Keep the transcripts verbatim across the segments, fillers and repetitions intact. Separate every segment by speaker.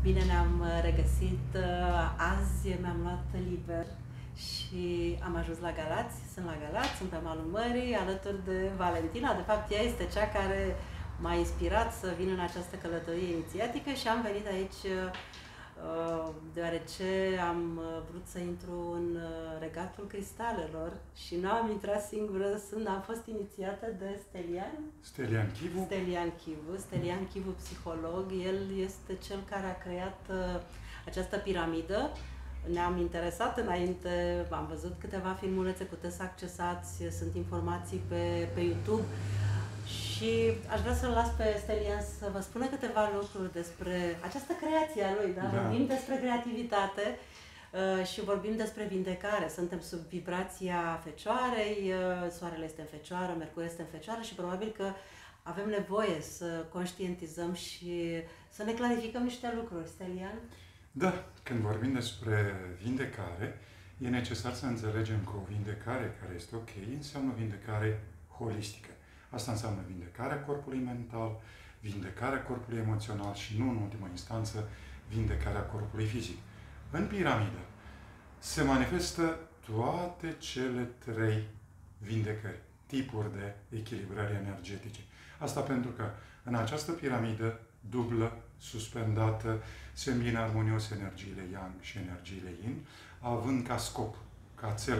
Speaker 1: Bine ne-am regăsit. Azi mi-am luat liber și am ajuns la Galați. Sunt la Galați, sunt pe malul mării, alături de Valentina. De fapt, ea este cea care m-a inspirat să vin în această călătorie inițiatică și am venit aici deoarece am vrut să intru în regatul cristalelor și nu am intrat singură, sunt, am fost inițiată de Stelian.
Speaker 2: Stelian Chivu.
Speaker 1: Stelian Chivu. Stelian Chivu, psiholog. El este cel care a creat această piramidă. Ne-am interesat înainte, am văzut câteva filmulețe, puteți să accesați, sunt informații pe, pe YouTube. Și aș vrea să-l las pe Stelian să vă spună câteva lucruri despre această creație a lui, da?
Speaker 2: Da.
Speaker 1: Vorbim despre creativitate uh, și vorbim despre vindecare. Suntem sub vibrația Fecioarei, uh, Soarele este în Fecioară, Mercur este în Fecioară și probabil că avem nevoie să conștientizăm și să ne clarificăm niște lucruri. Stelian?
Speaker 2: Da, când vorbim despre vindecare, e necesar să înțelegem că o vindecare care este ok înseamnă vindecare holistică. Asta înseamnă vindecarea corpului mental, vindecarea corpului emoțional și nu în ultimă instanță vindecarea corpului fizic. În piramidă se manifestă toate cele trei vindecări, tipuri de echilibrări energetice. Asta pentru că în această piramidă dublă, suspendată, se îmbină armonios energiile Yang și energiile Yin, având ca scop, ca țel,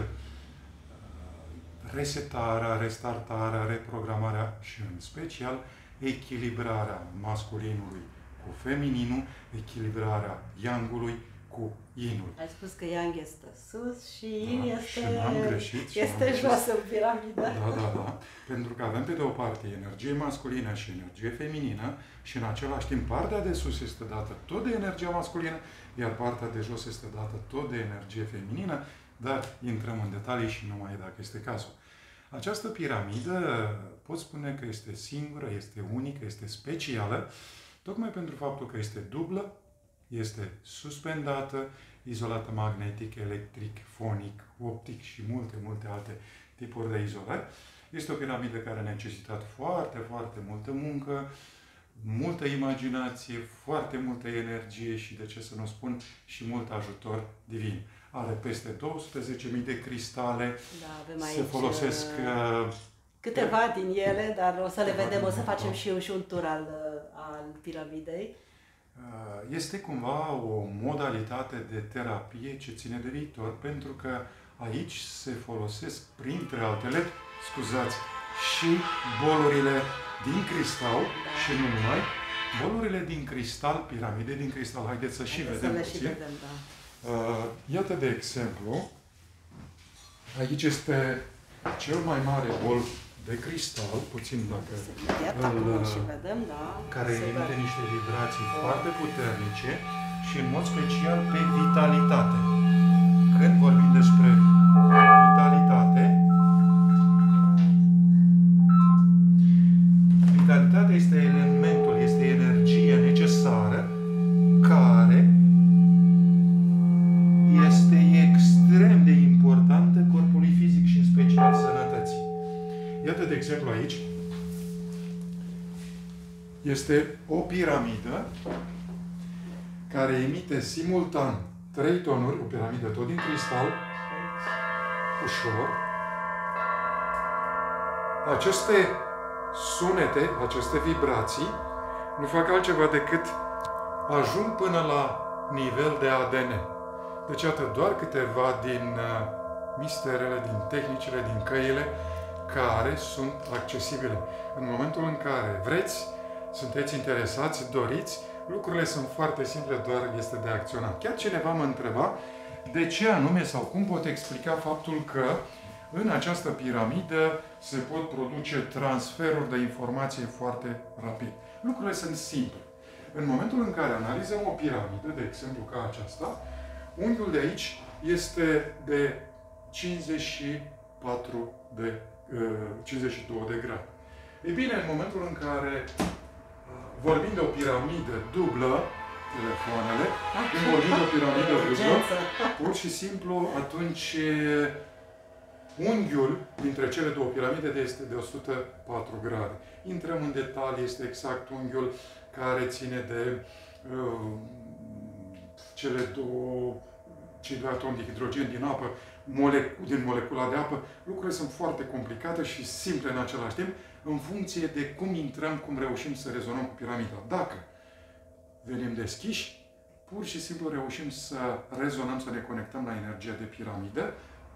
Speaker 2: resetarea, restartarea, reprogramarea și în special echilibrarea masculinului cu femininul, echilibrarea Yangului cu Yinul.
Speaker 1: Ai spus că Yang este sus și Yin
Speaker 2: da,
Speaker 1: este,
Speaker 2: și n-am greșit, și
Speaker 1: este
Speaker 2: n-am
Speaker 1: jos în piramidă.
Speaker 2: Da, da, da. Pentru că avem pe de o parte energie masculină și energie feminină și în același timp partea de sus este dată tot de energia masculină, iar partea de jos este dată tot de energie feminină, dar intrăm în detalii și numai dacă este cazul. Această piramidă pot spune că este singură, este unică, este specială, tocmai pentru faptul că este dublă, este suspendată, izolată magnetic, electric, fonic, optic și multe, multe alte tipuri de izolări. Este o piramidă care a necesitat foarte, foarte multă muncă, multă imaginație, foarte multă energie și, de ce să nu spun, și mult ajutor divin. Are peste douăsprezece mii de cristale,
Speaker 1: da, avem aici,
Speaker 2: se folosesc uh,
Speaker 1: câteva pe... din ele, dar o să le vedem, o să facem și, și un tur al, al piramidei.
Speaker 2: Este cumva o modalitate de terapie ce ține de viitor, pentru că aici se folosesc, printre altele, scuzați, și bolurile din cristal, da. Și nu numai, bolurile din cristal, piramide din cristal. Haideți să și
Speaker 1: Haideți
Speaker 2: vedem
Speaker 1: să
Speaker 2: puțin.
Speaker 1: Și vedem, da.
Speaker 2: Iată, de exemplu, aici este cel mai mare bol de cristal, puțin dacă
Speaker 1: îl, și vedem, da,
Speaker 2: care emite niște vibrații foarte puternice și în mod special pe vitalitate. Când vorbim despre vitalitate, vitalitatea este elementul, este energia necesară care este extrem de importantă corpului fizic și în special sănătății. Iată, de exemplu, aici este o piramidă care emite simultan trei tonuri, o piramidă tot din cristal, ușor. Aceste sunete, aceste vibrații, nu fac altceva decât ajung până la nivel de A D N. Deci, iată, doar câteva din misterele, din tehnicile, din căile care sunt accesibile. În momentul în care vreți, sunteți interesați, doriți, lucrurile sunt foarte simple, doar este de acționat. Chiar cineva mă întreba de ce anume sau cum pot explica faptul că în această piramidă se pot produce transferuri de informație foarte rapid. Lucrurile sunt simple. În momentul în care analizăm o piramidă, de exemplu ca aceasta, unghiul de aici este de cincizeci și patru de cincizeci și doi de grade. Ei bine, în momentul în care vorbim de o piramidă dublă, telefoanele, când vorbim de o piramidă dublă, pur și simplu, atunci unghiul dintre cele două piramide este de o sută patru grade. Intrăm în detalii, este exact unghiul care ține de uh, cele două, cei doi atomi de hidrogen din apă, molecu din molecula de apă, lucrurile sunt foarte complicate și simple în același timp, în funcție de cum intrăm, cum reușim să rezonăm cu piramida. Dacă venim deschiși, pur și simplu reușim să rezonăm, să ne conectăm la energia de piramidă,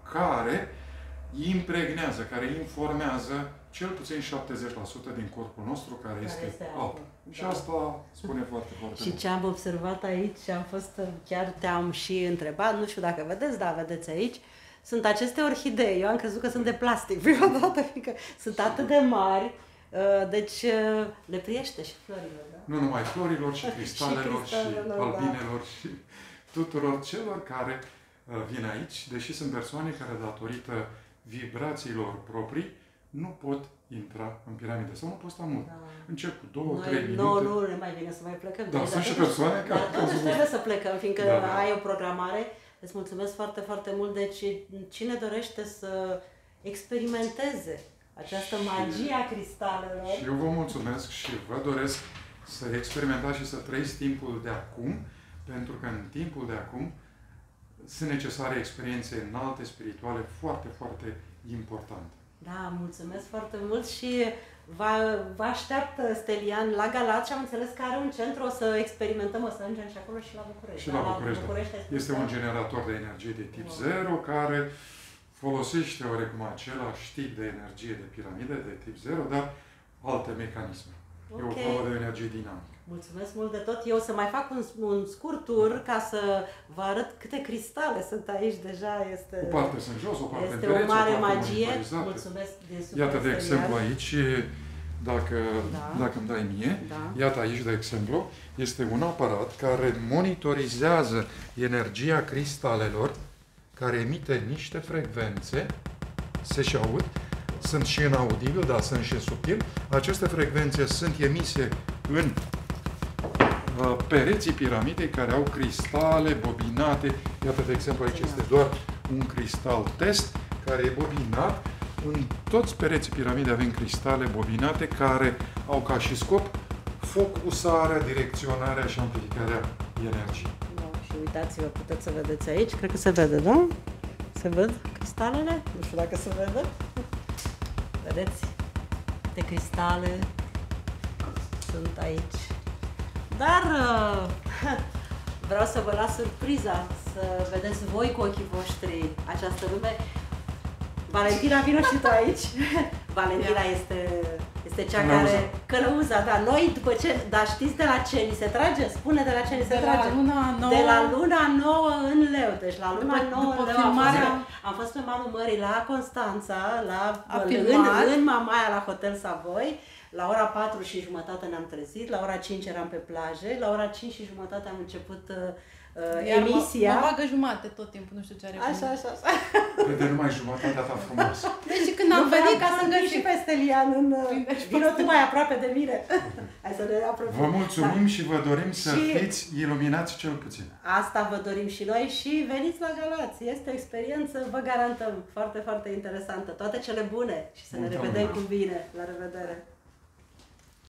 Speaker 2: care impregnează, care informează cel puțin șaptezeci la sută din corpul nostru, care, care este, este apă. Da. Și asta spune foarte, foarte
Speaker 1: Și
Speaker 2: mult.
Speaker 1: ce am observat aici, am fost, chiar te-am și întrebat, nu știu dacă vedeți, da, vedeți aici, sunt aceste orhidei. Eu am crezut că sunt de plastic prima dată, fiindcă sunt atât de mari, deci le priește și florilor, da?
Speaker 2: Nu numai florilor, și cristalelor, și, cristalelor, și albinelor, da. Și tuturor celor care vin aici, deși sunt persoane care, datorită vibrațiilor proprii, nu pot intra în piramidă sau nu pot sta mult. Da. Încep cu două, Noi, trei minute.
Speaker 1: Nu, nu, nu mai bine să mai plecăm.
Speaker 2: Da, sunt și persoane care...
Speaker 1: Dar totuși trebuie să plecăm, fiindcă
Speaker 2: da, da.
Speaker 1: ai o programare. Îți mulțumesc foarte, foarte mult. Deci, cine dorește să experimenteze această și, magie a cristalelor...
Speaker 2: Și eu vă mulțumesc și vă doresc să experimentați și să trăiți timpul de acum, pentru că în timpul de acum sunt necesare experiențe înalte, spirituale, foarte, foarte importante.
Speaker 1: Da, mulțumesc foarte mult și vă, vă așteaptă Stelian la Galați și am înțeles că are un centru, o să experimentăm, o să ajungem și acolo și la București.
Speaker 2: Și la București, la București da. Este un generator de energie de tip zero care folosește oarecum același tip de energie de piramidă de tip zero, dar alte mecanisme. Okay. E o formă de energie dinamică.
Speaker 1: Mulțumesc mult de tot. Eu o să mai fac un, un scurt tur ca să vă arăt câte cristale sunt aici deja. Este,
Speaker 2: o parte sunt jos, o parte
Speaker 1: este
Speaker 2: în pereți,
Speaker 1: o mare
Speaker 2: o parte
Speaker 1: magie. Mulțumesc din suflet.
Speaker 2: Iată, de exemplu, aici, dacă, da. dacă îmi dai mie, da. Iată aici, de exemplu, este un aparat care monitorizează energia cristalelor, care emite niște frecvențe, se și aud, sunt și în audibil, dar sunt și în subtil. Aceste frecvențe sunt emise în uh, pereții piramidei care au cristale bobinate. Iată, de exemplu, aici este doar un cristal test care e bobinat. În toți pereții piramidei avem cristale bobinate care au ca și scop focusarea, direcționarea și amplificarea energiei.
Speaker 1: Da, și uitați-vă, puteți să vedeți aici, cred că se vede, da? Se văd cristalele? Nu știu dacă se vede. Vedeți? De cristale sunt aici. Dar uh, vreau să vă las surpriza, să vedeți voi cu ochii voștri această lume. Valentina, vină și tu aici. Valentina este, este cea călăuza. care... Călăuza, da. Noi după ce... Dar știți de la ce ni se trage? Spune de la ce ni se
Speaker 3: de
Speaker 1: trage.
Speaker 3: La luna nouă.
Speaker 1: De la luna nouă în leu. Deci la luna
Speaker 3: după,
Speaker 1: nouă
Speaker 3: după
Speaker 1: în leu
Speaker 3: filmarea...
Speaker 1: am, fost, am fost pe malul mării la Constanța, la, în, în Mamaia, la Hotel Savoy. La ora patru și jumătate ne-am trezit, la ora cinci eram pe plaje, la ora cinci și jumătate am început uh, emisia.
Speaker 3: Mă, mă bagă jumate tot timpul, nu știu ce are.
Speaker 1: Așa, așa, așa.
Speaker 2: Vede numai jumătatea ta frumoasă.
Speaker 3: Deci când am venit ca să
Speaker 1: găsim și pe Stelian în... Vino tu mai aproape de mine. Hai să ne apropiem.
Speaker 2: Vă mulțumim da. și vă dorim să
Speaker 1: și
Speaker 2: fiți iluminați cel puțin.
Speaker 1: Asta vă dorim și noi și veniți la Galați. Este o experiență, vă garantăm, foarte, foarte interesantă. Toate cele bune și să ne revedem cu bine. La revedere!